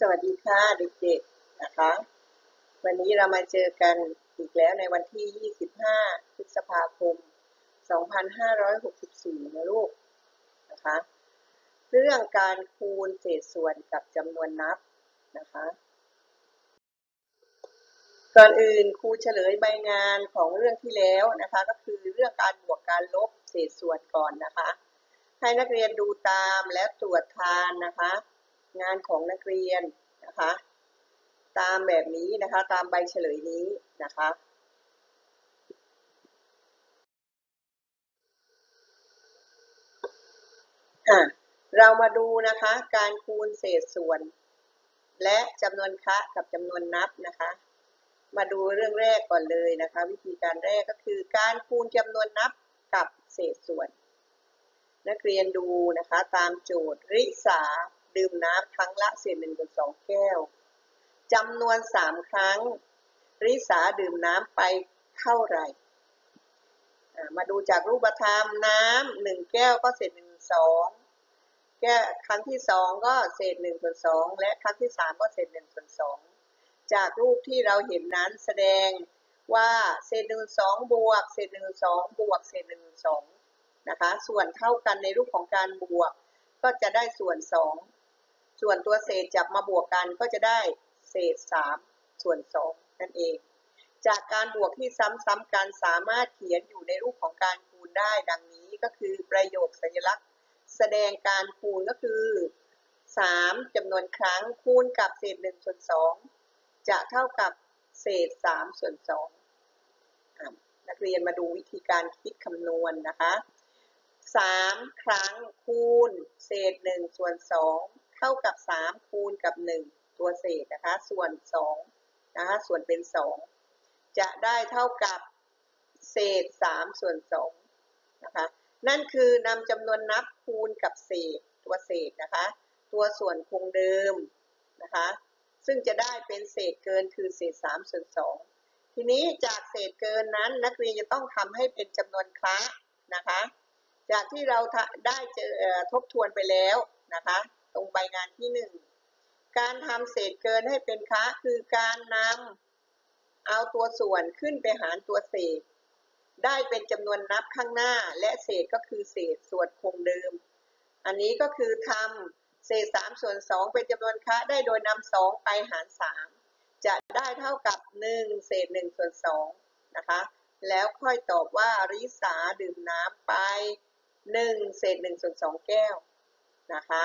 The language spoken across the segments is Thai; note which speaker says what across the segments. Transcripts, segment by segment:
Speaker 1: สวัสดีค่ะเด็กๆนะคะวันนี้เรามาเจอกันอีกแล้วในวันที่25พฤษภาคม2564นะลูกนะคะเรื่องการคูณเศษส่วนกับจำนวนนับนะคะก่อนอื่นครูเฉลยใบงานของเรื่องที่แล้วนะคะก็คือเรื่องการบวกการลบเศษส่วนก่อนนะคะให้นักเรียนดูตามและตรวจทานนะคะงานของนักเรียนนะคะตามแบบนี้นะคะตามใบเฉลยนี้นะคะเรามาดูนะคะการคูณเศษส่วนและจำนวนคะกับจำนวนนับนะคะมาดูเรื่องแรกก่อนเลยนะคะวิธีการแรกก็คือการคูณจำนวนนับกับเศษส่วนนักเรียนดูนะคะตามโจทย์ริษาดื่มน้ำครั้งละเศษ1/2 แก้วจำนวน3ครั้งริษาดื่มน้ำไปเท่าไหร่มาดูจากรูปธรรมน้ำ1แก้วก็เศษ1/2แก้วครั้งที่2ก็เศษ1/2และครั้งที่3ก็เศษ1/2จากรูปที่เราเห็นนั้นแสดงว่าเศษ1/2บวกเศษ1/2บวกเศษ1/2นะคะส่วนเท่ากันในรูปของการบวกก็จะได้ส่วน2ส่วนตัวเศษจับมาบวกกันก็จะได้เศษ3ส่วน2นั่นเองจากการบวกที่ซ้ำๆกันสามารถเขียนอยู่ในรูปของการคูณได้ดังนี้ก็คือประโยคสัญลักษณ์แสดงการคูณก็คือ3จำนวนครั้งคูณกับเศษ1/2จะเท่ากับเศษ3/2นักเรียนมาดูวิธีการคิดคำนวณนะคะ3ครั้งคูณเศษ1/2เท่ากับ3คูณกับ1ตัวเศษนะคะส่วน2นะคะส่วนเป็น2จะได้เท่ากับเศษ3/2นะคะนั่นคือนำจำนวนนับคูณกับเศษตัวเศษนะคะตัวส่วนคงเดิมนะคะซึ่งจะได้เป็นเศษเกินคือเศษ3/2ทีนี้จากเศษเกินนั้นนักเรียนจะต้องทำให้เป็นจำนวนคละนะคะจากที่เราได้ทบทวนไปแล้วนะคะตรงใบงานที่1การทำเศษเกินให้เป็นคละคือการนำเอาตัวส่วนขึ้นไปหารตัวเศษได้เป็นจำนวนนับข้างหน้าและเศษก็คือเศษส่วนคงเดิมอันนี้ก็คือทำเศษ3/2เป็นจำนวนคละได้โดยนำ2ไปหาร3จะได้เท่ากับ1เศษ1/2นะคะแล้วค่อยตอบว่าริษาดื่มน้ำไป1เศษ1/2แก้วนะคะ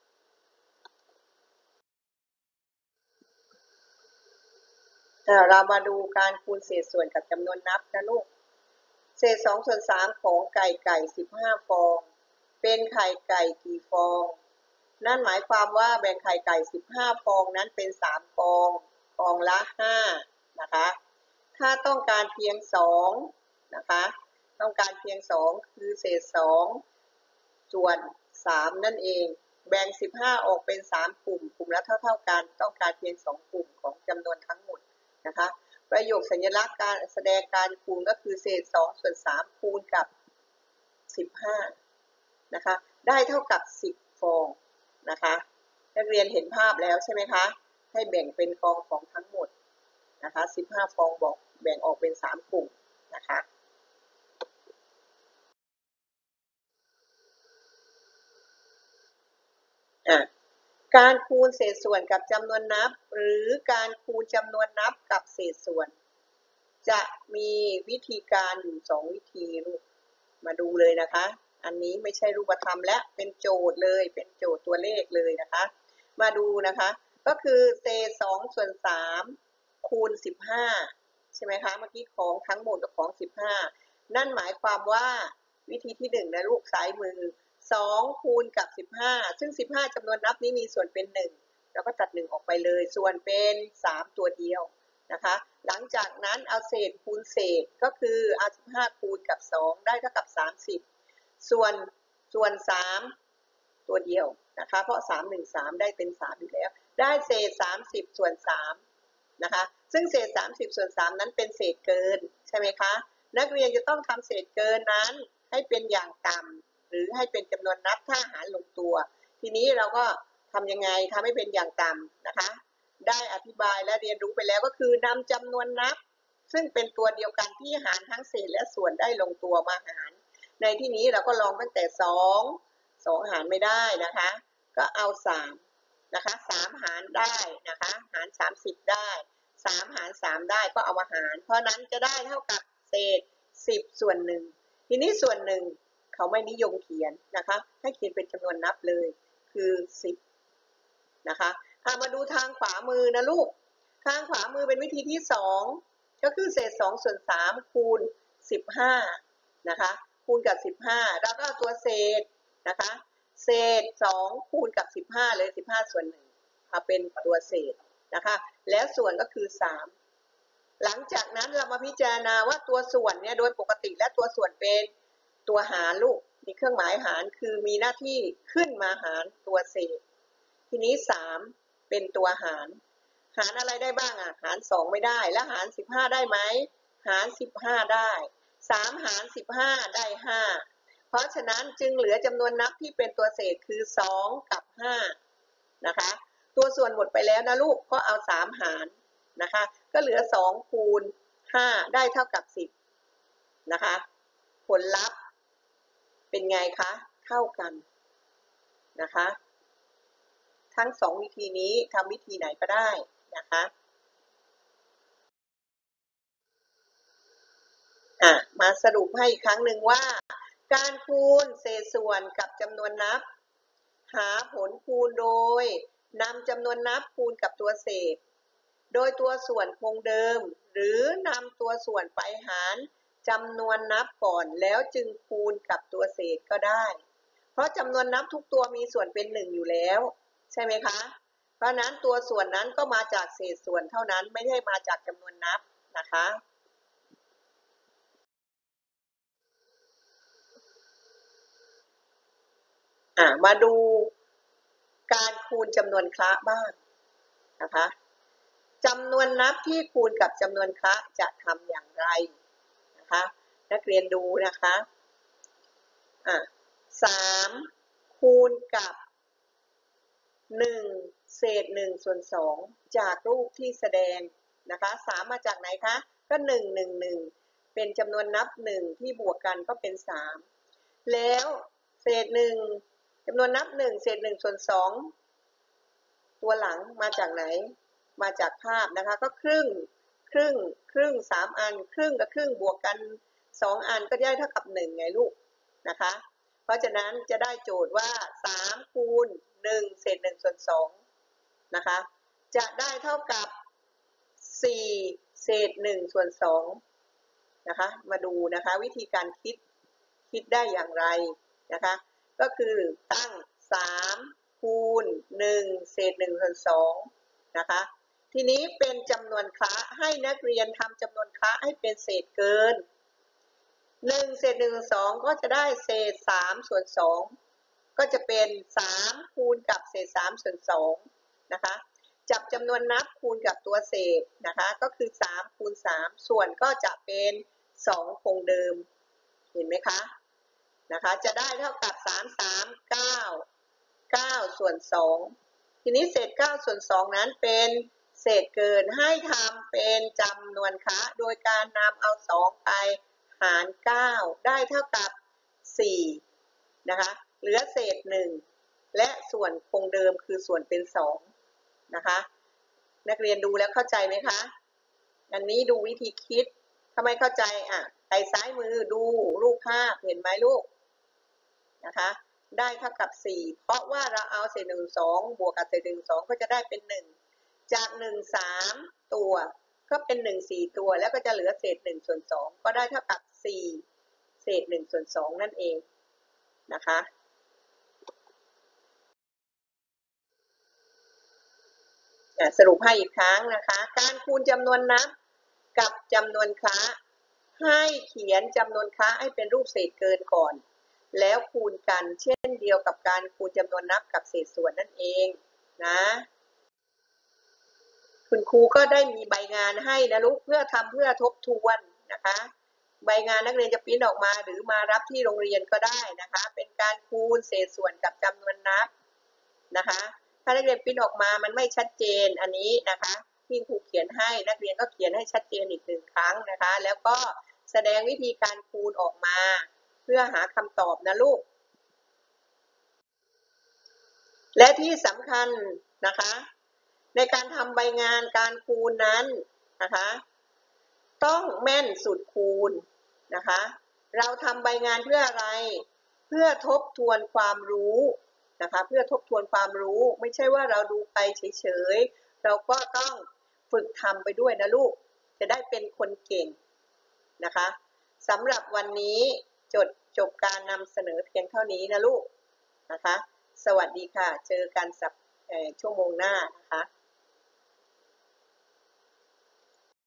Speaker 1: เรามาดูการคูณเศษส่วนกับจำนวนนับนะลูกเศษ2/3ของไก่15ฟองเป็นไข่ไก่กี่ฟองนั่นหมายความว่าแบ่งไข่ไก่15ฟองนั้นเป็น3ฟองฟองละ5นะคะถ้าต้องการเพียง2นะคะต้องการเพียง2คือเศษ2ส่วน3นั่นเองแบ่ง15ออกเป็น3กลุ่มกลุ่มละเท่ากันต้องการเพียง2กลุ่มของจำนวนทั้งหมดนะคะประโยคสัญลักษณ์การแสดงการคูณก็คือเศษ2/3คูณกับ15นะคะได้เท่ากับ10ฟองนะคะนักเรียนเห็นภาพแล้วใช่ไหมคะให้แบ่งเป็นฟองของทั้งหมดนะคะ15ฟองบอกแบ่งออกเป็น3กลุ่มนะคะการคูณเศษส่วนกับจำนวนนับหรือการคูณจำนวนนับกับเศษส่วนจะมีวิธีการอยู่2วิธีลูกมาดูเลยนะคะอันนี้ไม่ใช่รูปธรรมและเป็นโจทย์เลยเป็นโจทย์ตัวเลขเลยนะคะมาดูนะคะก็คือเศษ2/3คูณ15ใช่ไหมคะเมื่อกี้ของทั้งหมดกับของ15นั่นหมายความว่าวิธีที่1นะลูกซ้ายมือ2คูณกับ15ซึ่ง15จำนวนนับนี้มีส่วนเป็น1เราก็ตัด1ออกไปเลยส่วนเป็น3ตัวเดียวนะคะหลังจากนั้นเอาเศษคูณเศษก็คือเอา15คูณกับ2ได้เท่ากับ30ส่วน3ตัวเดียวนะคะเพราะ3 1 3ได้เป็น3อยู่แล้วได้เศษ30ส่วน3นะคะซึ่งเศษ30ส่วน3นั้นเป็นเศษเกินใช่ไหมคะนักเรียนจะต้องทำเศษเกินนั้นให้เป็นอย่างต่ำหรือให้เป็นจำนวนนับถ้าหารลงตัวทีนี้เราก็ทำยังไงทำให้เป็นอย่างต่ำนะคะได้อธิบายและเรียนรู้ไปแล้วก็คือนำจำนวนนับซึ่งเป็นตัวเดียวกันที่หารทั้งเศษและส่วนได้ลงตัวมาหารในที่นี้เราก็ลองตั้งแต่2หารไม่ได้นะคะก็เอา3นะคะ3หารได้นะคะหาร30ได้3หาร3ได้ก็เอามาหารเพราะนั้นจะได้เท่ากับเศษ10ส่วน1ทีนี้ส่วน1เขาไม่นิยมเขียนนะคะให้เขียนเป็นจำนวนนับเลยคือ10นะคะมาดูทางขวามือนะลูกทางขวามือเป็นวิธีที่2ก็คือเศษ2ส่วน3คูณ15นะคะคูณกับ15แล้วก็ตัวเศษนะคะเศษ2คูณกับ15เลย15ส่วน1มาเป็นตัวเศษนะคะแล้วส่วนก็คือ3หลังจากนั้นเรามาพิจารณาว่าตัวส่วนเนี่ยโดยปกติและตัวส่วนเป็นตัวหารลูกมีเครื่องหมายหารคือมีหน้าที่ขึ้นมาหารตัวเศษทีนี้3เป็นตัวหารอะไรได้บ้างหาร2ไม่ได้แล้วหาร15ได้ไหมหาร15ได้3หาร15ได้5เพราะฉะนั้นจึงเหลือจำนวนนับที่เป็นตัวเศษคือ2กับ5นะคะตัวส่วนหมดไปแล้วนะลูกก็เอา3หารนะคะก็เหลือ2คูณ5ได้เท่ากับ10นะคะผลลัพธ์เป็นไงคะเท่ากันนะคะทั้ง2วิธีนี้ทำวิธีไหนก็ได้นะคะมาสรุปให้อีกครั้งหนึ่งว่าการคูณเศษส่วนกับจำนวนนับหาผลคูณโดยนำจำนวนนับคูณกับตัวเศษโดยตัวส่วนคงเดิมหรือนำตัวส่วนไปหารจำนวนนับก่อนแล้วจึงคูณกับตัวเศษก็ได้เพราะจำนวนนับทุกตัวมีส่วนเป็น1อยู่แล้วใช่ไหมคะเพราะนั้นตัวส่วนนั้นก็มาจากเศษส่วนเท่านั้นไม่ได้มาจากจำนวนนับนะคะมาดูการคูณจำนวนคละบ้างนะคะจำนวนนับที่คูณกับจำนวนคละจะทำอย่างไรนะคะนักเรียนดูนะคะ3คูณกับ1เศษ1ส่วน2จากรูปที่แสดงนะคะ3มาจากไหนคะก็1เป็นจำนวนนับ1ที่บวกกันก็เป็น3แล้วเศษ1จำนวนนับ1เศษ1ส่วน2ตัวหลังมาจากไหนมาจากภาพนะคะก็ครึ่ง3อันครึ่งกับครึ่งบวกกัน2อันก็ได้เท่ากับ1ไงลูกนะคะเพราะฉะนั้นจะได้โจทย์ว่า3คูณ1เศษ1ส่วน2นะคะจะได้เท่ากับ4เศษ1ส่วน2นะคะมาดูนะคะวิธีการคิดได้อย่างไรนะคะก็คือตั้ง3คูณ1เศษ1ส่วน2นะคะทีนี้เป็นจำนวนคละให้นักเรียนทำจำนวนคละให้เป็นเศษเกิน1เศษ1ส่วน2ก็จะได้เศษ3ส่วน2ก็จะเป็น3คูณกับเศษ3ส่วน2นะคะจับจำนวนนับคูณกับตัวเศษนะคะก็คือ3คูณ3ส่วนก็จะเป็น2คงเดิมเห็นไหมคะนะคะจะได้เท่ากับ9ส่วน2ทีนี้เศษ9ส่วน2นั้นเป็นเศษเกินให้ทำเป็นจำนวนคละโดยการนำเอา2ไปหาร9ได้เท่ากับ4นะคะเหลือเศษ1และส่วนคงเดิมคือส่วนเป็น2นะคะนักเรียนดูแล้วเข้าใจไหมคะอันนี้ดูวิธีคิดถ้าไม่เข้าใจไปซ้ายมือดูรูปภาพเห็นไหมลูกนะคะได้เท่ากับ4เพราะว่าเราเอาเศษ1 2บวกกับเศษ1 2ก็จะได้เป็น1จาก1 3ตัวก็เป็น1 4ตัวแล้วก็จะเหลือเศษ1ส่วน2ก็ได้เท่ากับ4เศษ1ส่วน2นั่นเองนะคะสรุปให้อีกครั้งนะคะการคูณจำนวนนับกับจำนวนคละให้เขียนจำนวนคละให้เป็นรูปเศษเกินก่อนแล้วคูณกันเช่นเดียวกับการคูณจำนวนนับกับเศษส่วนนั่นเองนะคุณครูก็ได้มีใบงานให้นะลูกเพื่อทบทวนนะคะใบงานนักเรียนจะปริ้นออกมาหรือมารับที่โรงเรียนก็ได้นะคะเป็นการคูณเศษส่วนกับจำนวนนับนะคะถ้านักเรียนปริ้นออกมามันไม่ชัดเจนอันนี้นะคะที่ครูเขียนให้นักเรียนก็เขียนให้ชัดเจนอีก1 ครั้งนะคะแล้วก็แสดงวิธีการคูณออกมาเพื่อหาคำตอบนะลูกและที่สำคัญนะคะในการทำใบงานการคูณนั้นนะคะต้องแม่นสูตรคูณนะคะเราทำใบงานเพื่ออะไรเพื่อทบทวนความรู้นะคะเพื่อทบทวนความรู้ไม่ใช่ว่าเราดูไปเฉยๆเราก็ต้องฝึกทำไปด้วยนะลูกจะได้เป็นคนเก่งนะคะสำหรับวันนี้จบการนำเสนอเพียงเท่านี้นะลูกนะคะสวัสดีค่ะเจอกันสัปชั่วโมงหน้านะคะ